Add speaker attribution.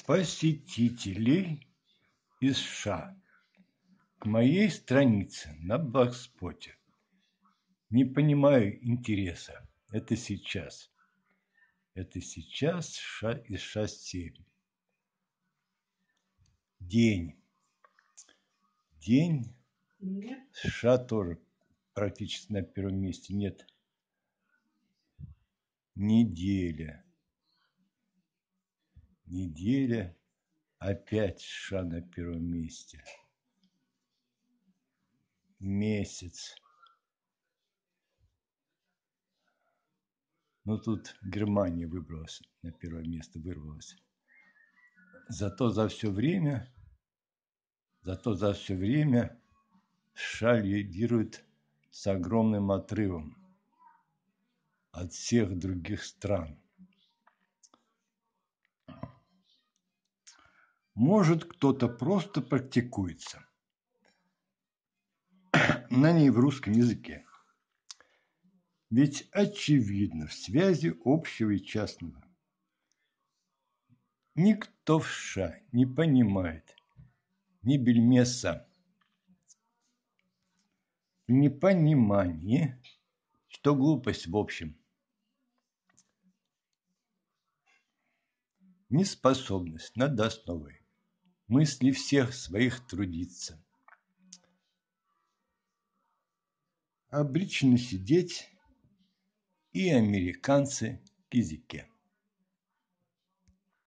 Speaker 1: посетителей из США к моей странице на Блогспоте. Не понимаю интереса. Это сейчас. США из США 7. День. США тоже практически на первом месте. Нет. Неделя. Опять США на первом месте. Месяц. Ну, тут Германия вырвалась. Зато за все время США лидирует с огромным отрывом от всех других стран. Может, кто-то просто практикуется на ней в русском языке. Ведь очевидно в связи общего и частного. Никто в США не понимает ни бельмеса в непонимании, что глупость в общем. Неспособность над основой мысли всех своих трудиться. Обречены сидеть и американцы к языке.